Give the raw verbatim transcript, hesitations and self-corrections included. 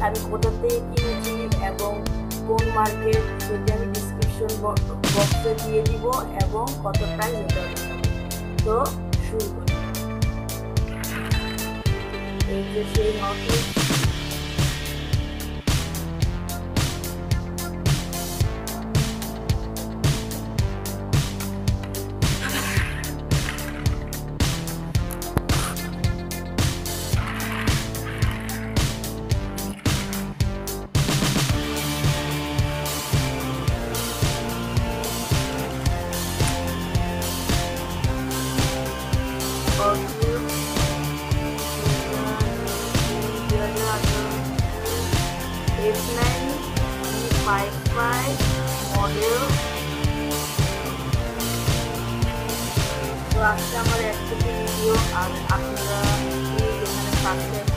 আমি কোথা থেকে কিনেছি এবং কোন মার্কেট সেটা আমি ডিসক্রিপশন বক্সে দিয়ে দিব এবং কত প্রাইস এটা তো শুরু করি। এই যে সেই হকি F nine five five model. तो आज हमारे एक्चुअली वीडियो और आपका ये मैंने साथ